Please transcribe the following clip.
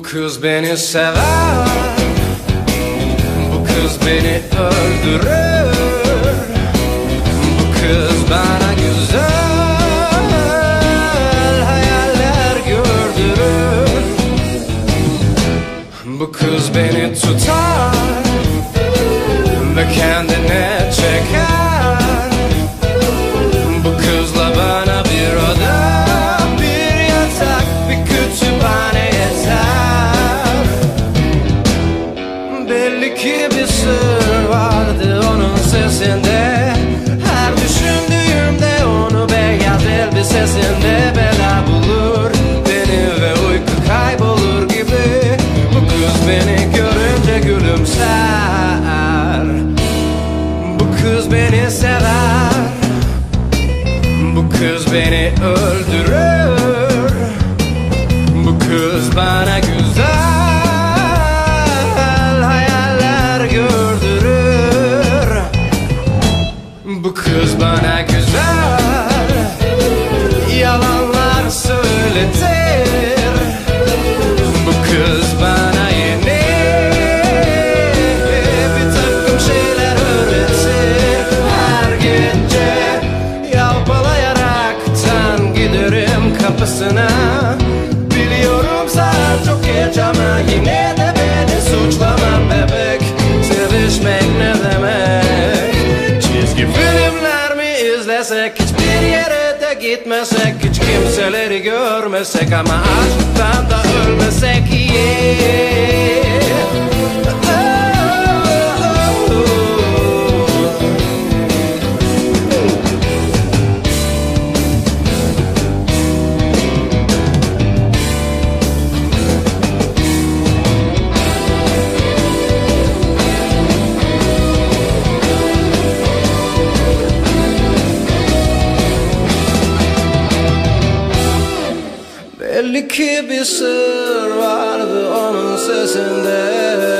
kız beni sever, bu kız beni öldürür. Bu kız bana güzel hayaller gördürür. Bu kız beni tutar ve kendine çeker. Bu kızla bana bir oda, bir yatak, bir kütüphane yeter. Belli ki bir sır vardı onun sesinde. Her düşündüğümde onu beyaz elbisesinde bela bulur beni ve uyku kaybolur gibi. Bu kız beni görünce gülümser. Bu kız beni sever, bu kız beni öldürür. Bu kız bana güzel hayaller gördürür. Bu kız bana güzel yalanlar söyletir. Bu kız bana yeni bir takım şeyler öğretir. Her gece yalpalayaraktan giderim kapısına. Biliyorum saat çok geç ama yine de beni suçlama bebek. Sevişmek ne demek? Çizgi filmler mi izlesek, hiçbir yere de gitmesek, hiç kimseleri görmesek ama aşktan da ölmesek, yeah. Belli ki bir sır vardı onun sesinde.